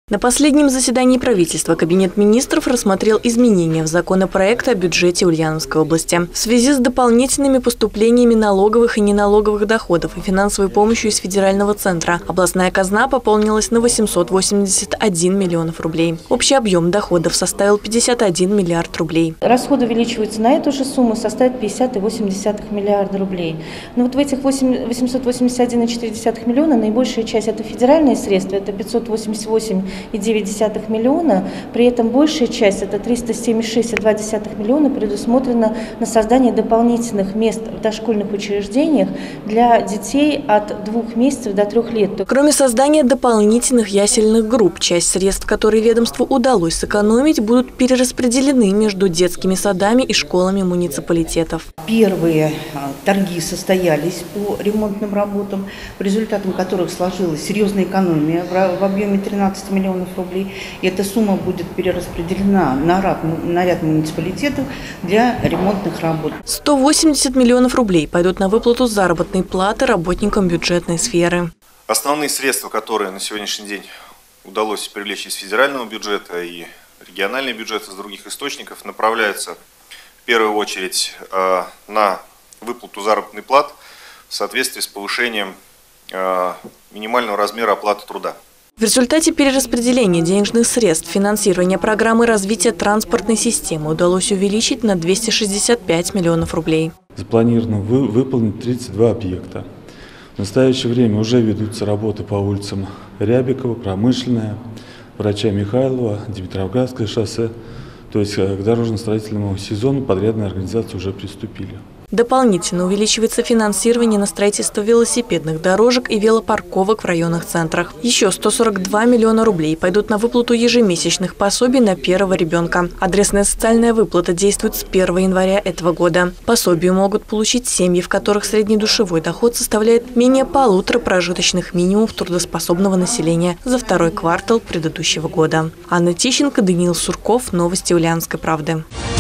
На последнем заседании правительства Кабинет министров рассмотрел изменения в законопроект о бюджете Ульяновской области. В связи с дополнительными поступлениями налоговых и неналоговых доходов и финансовой помощью из федерального центра областная казна пополнилась на 881 миллионов рублей. Общий объем доходов составил 51 миллиард рублей. Расходы увеличиваются на эту же сумму, составит 50,8 миллиарда рублей. Но вот в этих 881,4 миллиона наибольшая часть – это федеральные средства, это 588,9 миллиона. При этом большая часть, это 376,2 миллиона, предусмотрена на создание дополнительных мест в дошкольных учреждениях для детей от 2 месяцев до 3 лет. Кроме создания дополнительных ясельных групп, часть средств, которые ведомству удалось сэкономить, будут перераспределены между детскими садами и школами муниципалитетов. Первые торги состоялись по ремонтным работам, по результатам которых сложилась серьезная экономия в объеме 13 миллионов рублей. И эта сумма будет перераспределена на ряд муниципалитетов для ремонтных работ. 180 миллионов рублей пойдут на выплату заработной платы работникам бюджетной сферы. Основные средства, которые на сегодняшний день удалось привлечь из федерального бюджета и региональный бюджет из других источников, направляются в первую очередь на выплату заработной платы в соответствии с повышением минимального размера оплаты труда. В результате перераспределения денежных средств финансирование программы развития транспортной системы удалось увеличить на 265 миллионов рублей. Запланировано выполнить 32 объекта. В настоящее время уже ведутся работы по улицам Рябикова, Промышленная, Врача Михайлова, Димитровградское шоссе. То есть к дорожно-строительному сезону подрядные организации уже приступили. Дополнительно увеличивается финансирование на строительство велосипедных дорожек и велопарковок в районных центрах. Еще 142 миллиона рублей пойдут на выплату ежемесячных пособий на первого ребенка. Адресная социальная выплата действует с 1 января этого года. Пособие могут получить семьи, в которых средний душевой доход составляет менее 1,5 прожиточных минимумов трудоспособного населения за второй квартал предыдущего года. Анна Тищенко, Даниил Сурков. Новости Ульяновской правды.